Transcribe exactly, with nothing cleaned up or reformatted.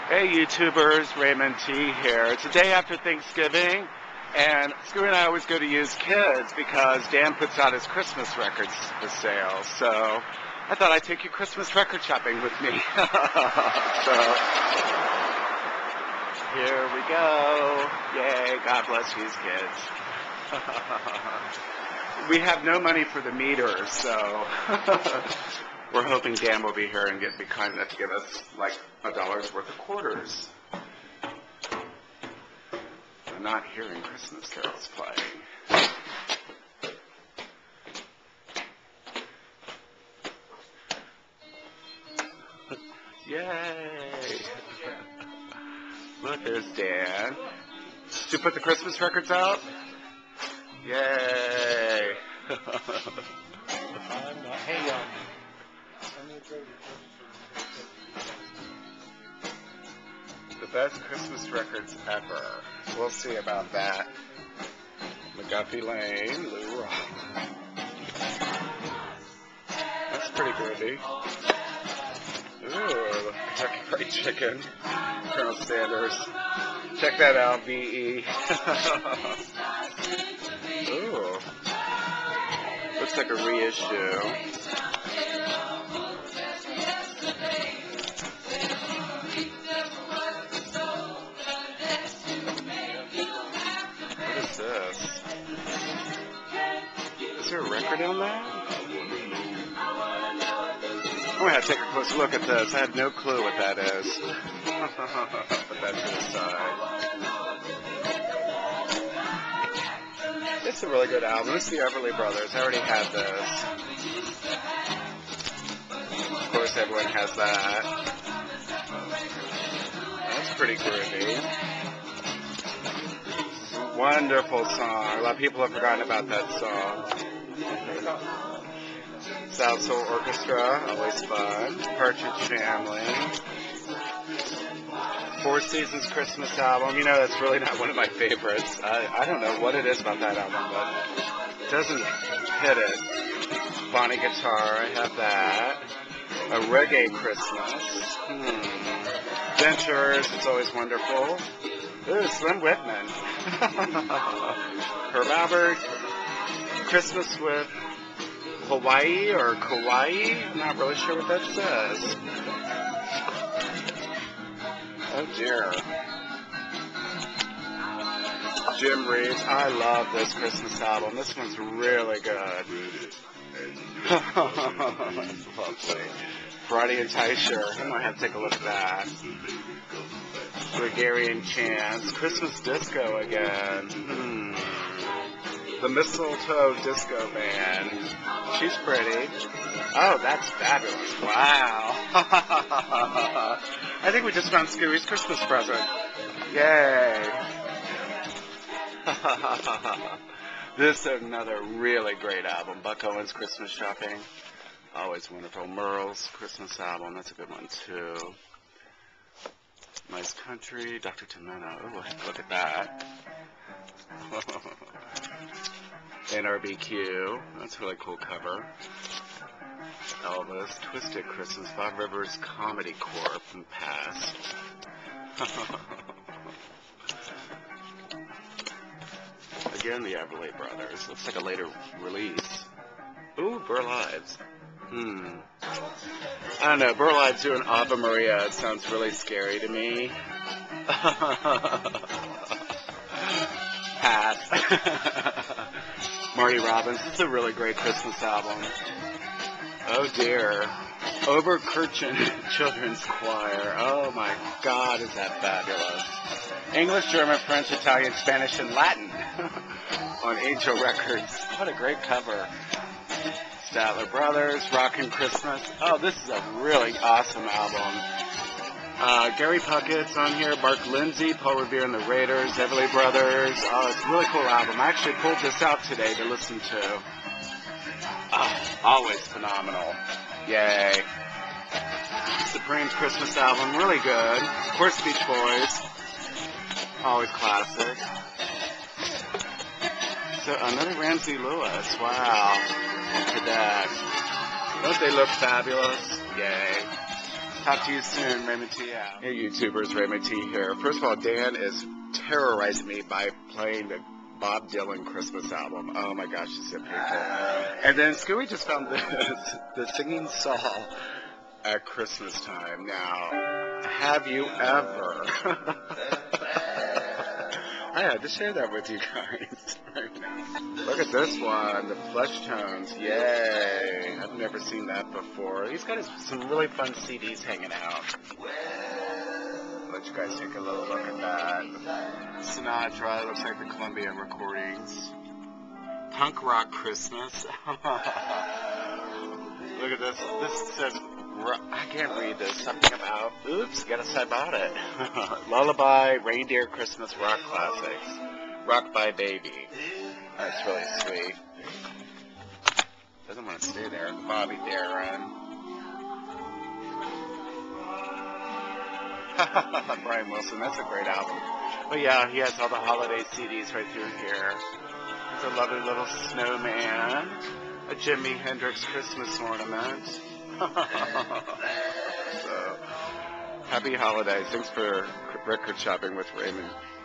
Hey YouTubers, Raymond T here. It's the day after Thanksgiving, and Screw and I always go to Used Kids because Dan puts out his Christmas records for sale. So I thought I'd take you Christmas record shopping with me. So here we go. Yay, God bless Used Kids. We have no money for the meters, so we're hoping Dan will be here and get, be kind enough to give us like a dollar's worth of quarters. I'm not hearing Christmas carols playing. Yay! Look, there's Dan. Did you put the Christmas records out? Yay! Hey, um, the best Christmas records ever. We'll see about that. McGuffey Lane, Lou Rock. That's pretty groovy. Ooh, Kentucky Fried Chicken. Colonel Sanders. Check that out, V E. Ooh. Looks like a reissue. What is this? Is there a record on that? I'm going to have to take a close look at this. I have no clue what that is. Put that to the side. It's a really good album. It's the Everly Brothers. I already had this. Of course, everyone has that. That's pretty groovy. Wonderful song. A lot of people have forgotten about that song. South Soul Orchestra, always fun. Partridge Family. Four Seasons Christmas album. You know, that's really not one of my favorites. I, I don't know what it is about that album, but it doesn't hit it. Bonnie Guitar, I have that. A Reggae Christmas. Hmm. Ventures, it's always wonderful. Ooh, Slim Whitman. Herb Albert. Christmas with Hawaii or Kauai. I'm not really sure what that says. Oh dear. Jim Reeves. I love this Christmas album. This one's really good. Lovely. Friday and Teicher. I might have to take a look at that. Gregarian Chants. Christmas Disco again. Hmm. The Mistletoe Disco Band. She's pretty. Oh, that's fabulous. Wow. I think we just found Scooby's Christmas present. Yay. This is another really great album. Buck Owens' Christmas Shopping. Always wonderful. Merle's Christmas album. That's a good one, too. Nice Country. Doctor Tomeno. Oh, look at that. N R B Q. That's a really cool cover. Elvis. Twisted Christmas. Bob Rivers Comedy Corps from past. Again, the Everly Brothers. Looks like a later release. Ooh, Burl Ives. Hmm. I don't know. Burl Ives doing Ave Maria. It sounds really scary to me. Pass. Marty Robbins. This is a really great Christmas album. Oh dear. Oberkirchen Children's Choir. Oh my God, is that fabulous. English, German, French, Italian, Spanish, and Latin on Angel Records. What a great cover. Statler Brothers, Rockin' Christmas. Oh, this is a really awesome album. Uh, Gary Puckett's on here, Mark Lindsay, Paul Revere and the Raiders, Everly Brothers. Oh, it's a really cool album. I actually pulled this out today to listen to. Oh, always phenomenal. Yay. Supreme's Christmas album, really good. Of course, Beach Boys. Always classic. So, another Ramsey Lewis. Wow. Look at that. Don't they look fabulous? Yay. Talk to you soon, Raymond T. out. Hey, YouTubers, Raymond T. here. First of all, Dan is terrorizing me by playing the Bob Dylan Christmas album. Oh my gosh, it's so painful. And then Scooby just found this, the singing Saul at Christmas time. Now, have you ever... I had to share that with you guys right now. Look at this one, the Flesh Tones. Yay! I've never seen that before. He's got some really fun C Ds hanging out. Let you guys take a little look at that. Sinatra, looks like the Columbia recordings. Punk Rock Christmas. Look at this. This says, I can't read this. Something about, oops, guess I bought it. Lullaby, Reindeer Christmas Rock Classics. Rock by Baby. That's really sweet. Doesn't want to stay there. Bobby Darin. Brian Wilson, that's a great album. But yeah, he has all the holiday C Ds right through here. There's a lovely little snowman. A Jimi Hendrix Christmas ornament. So, happy holidays. Thanks for record shopping with Raymond.